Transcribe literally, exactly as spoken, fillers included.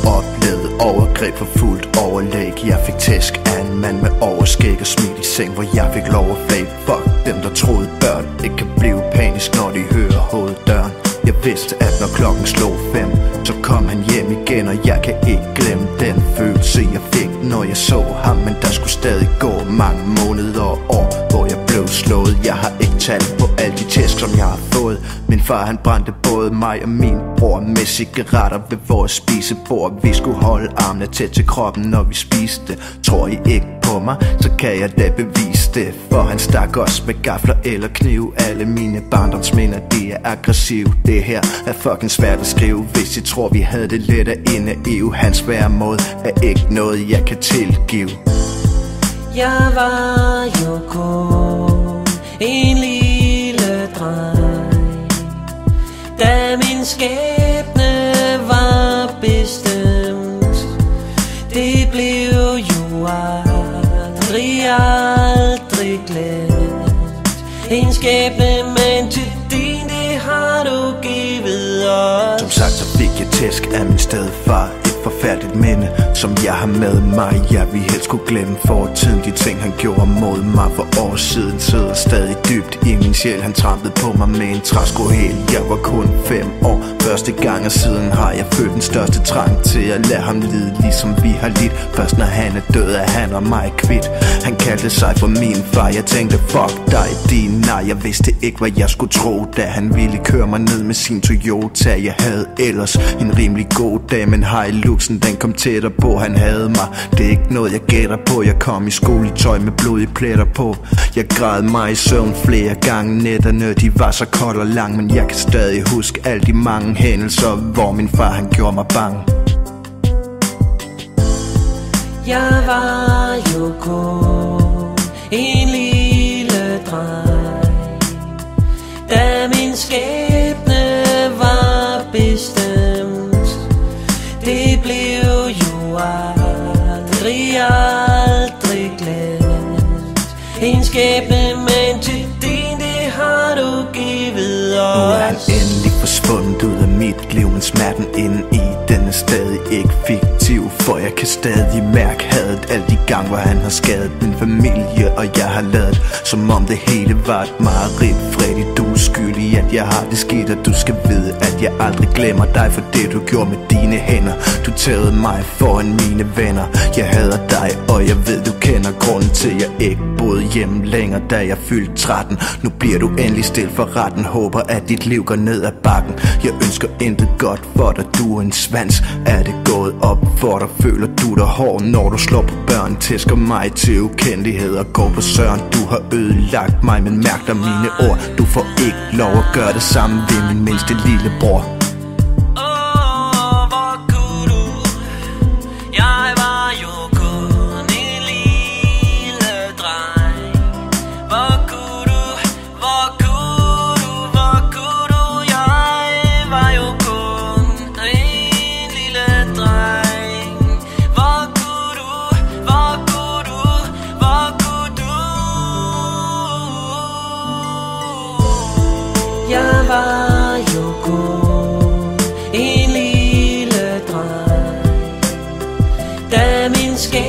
oplevet overgreb for fuldt overlæg. Jeg fik tæsk af en mand med overskæg og smid i seng, hvor jeg fik lov at flage. Fuck dem der troede børn ikke kan blive panisk, når de hører hoveddøren. Jeg vidste at når klokken slog fem, så kom han hjem igen, og jeg kan ikke glemme den følelse jeg fik, når jeg så ham. Men der skulle stadig gå mange måneder og år, hvor jeg blev slået. Jeg har ikke talt på alle de tæsk som jeg har fået. Min far han brændte både mig og min bror med cigaretter ved vores spisebord. Vi skulle holde armene tæt til kroppen når vi spiste. Tror I ikke på mig, så kan jeg da bevise det. For han stak os med gafler eller kniv. Alle mine barndomsminder de er aggressive. Det her er fucking svært at skrive. Hvis I tror vi havde det let at indnaive. Hans væremåde er ikke noget jeg kan tilgive. Jeg var jo kun en lille dreng, da min skæbne var bestemt. Det blev jo aldrig, aldrig glemt. En skæbne, men til din, det har du givet os. Som sagt så fik jeg tæsk af min stedfar. Et forfærdeligt minde, som jeg har med mig. Jeg vil helst kunne glemme fortiden. De ting han gjorde mod mig for år siden sidder stadig dybt i min sjæl. Han trampede på mig med en træskohæl. Jeg var kun fem år første gang, og siden har jeg følt den største trang til at lade ham lide, ligesom vi har lidt. Først når han er død, er han og mig kvit. Han kaldte sig for min far. Jeg tænkte fuck dig din nej. Jeg vidste ikke hvad jeg skulle tro, da han ville køre mig ned med sin Toyota. Jeg havde ellers en rimelig god dag, men Hiluxen den kom tættere på. Han havde mig, det er ikke noget jeg gætter på. Jeg kom i skoletøj med blodige pletter på. Jeg græd mig i søvn flere gange. Nætterne de var så kolde og lang, men jeg kan stadig huske alle de mange hændelser, hvor min far han gjorde mig bange. Jeg var jo kun en lille dreng, da min skæbne var bestemt. Det blev jo aldrig, aldrig glemt. En skæbne, men til din, det har du givet os. Nu er han endelig forsvundet ud af mit liv, men smerten inde i den er stadig ikke fiktiv. For jeg kan stadig mærke hadet alle de gange, hvor han har skadet min familie. Og jeg har ladet, som om det hele var et mareridt. Freddy, du er skyldig, at jeg har det skidt. Og du skal vide, at jeg aldrig glemmer dig for det du gjorde med dine hænder. Du tævede mig foran mine venner. Jeg hader dig, og jeg ved du kender grunden til jeg ikke boede hjemme længere, da jeg fyldte tretten. Nu bliver du endelig stil for retten. Håber at dit liv går ned ad bakken. Jeg ønsker intet godt for dig, du er en svans. Er det gået op for dig? Føler du dig hård, når du slår på børn? Tæsker mig til ukendelighed og går på søren. Du har ødelagt mig, men mærk dig mine ord. Du får ikke lov at gøre det samme ved min mindste lillebror. Jeg var jo kun en lille dreng, da min skæbne